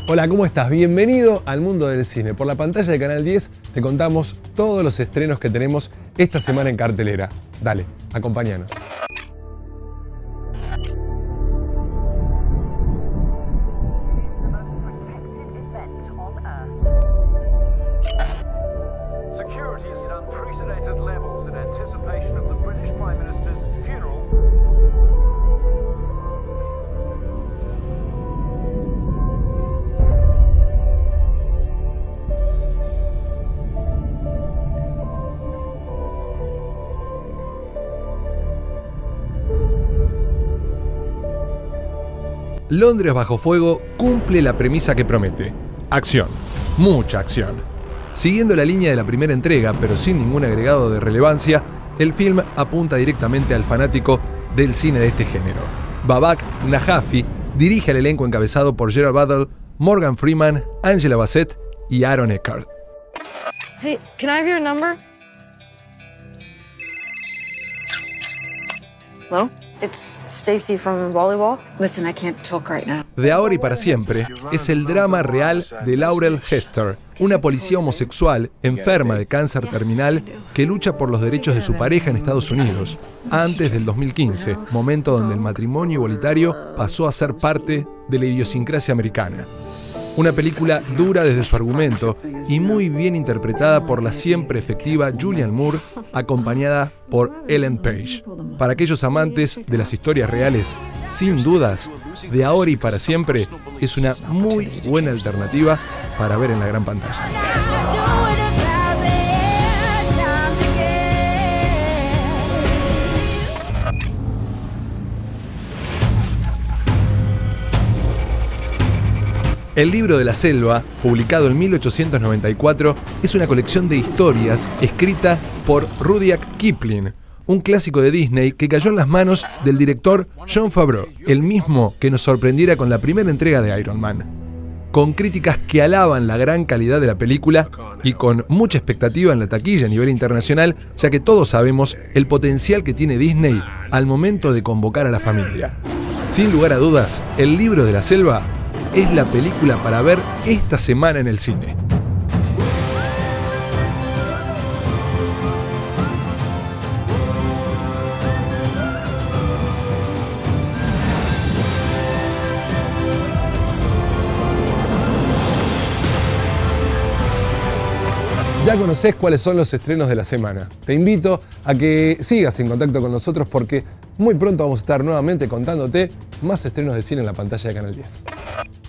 Hola, ¿cómo estás? Bienvenido al mundo del cine. Por la pantalla de Canal 10 te contamos todos los estrenos que tenemos esta semana en cartelera. Dale, acompáñanos. Security is at unprecedented levels in anticipation of the British Prime Minister's funeral. Londres bajo fuego cumple la premisa que promete. Acción. Mucha acción. Siguiendo la línea de la primera entrega, pero sin ningún agregado de relevancia, el film apunta directamente al fanático del cine de este género. Babak Najafi dirige el elenco encabezado por Gerard Butler, Morgan Freeman, Angela Bassett y Aaron Eckhart. Hey, can I have your number? Hello? It's Stacy from volleyball. Listen, I can't talk right now. De ahora y para siempre es el drama real de Laurel Hester, una policía homosexual enferma de cáncer terminal que lucha por los derechos de su pareja en Estados Unidos, antes del 2015, momento donde el matrimonio igualitario pasó a ser parte de la idiosincrasia americana. Una película dura desde su argumento y muy bien interpretada por la siempre efectiva Julianne Moore, acompañada por Ellen Page. Para aquellos amantes de las historias reales, sin dudas, De ahora y para siempre es una muy buena alternativa para ver en la gran pantalla. El libro de la selva, publicado en 1894, es una colección de historias escrita por Rudyard Kipling, un clásico de Disney que cayó en las manos del director Jon Favreau, el mismo que nos sorprendiera con la primera entrega de Iron Man. Con críticas que alaban la gran calidad de la película y con mucha expectativa en la taquilla a nivel internacional, ya que todos sabemos el potencial que tiene Disney al momento de convocar a la familia. Sin lugar a dudas, El libro de la selva es la película para ver esta semana en el cine. Ya conocés cuáles son los estrenos de la semana. Te invito a que sigas en contacto con nosotros porque muy pronto vamos a estar nuevamente contándote más estrenos de cine en la pantalla de Canal 10.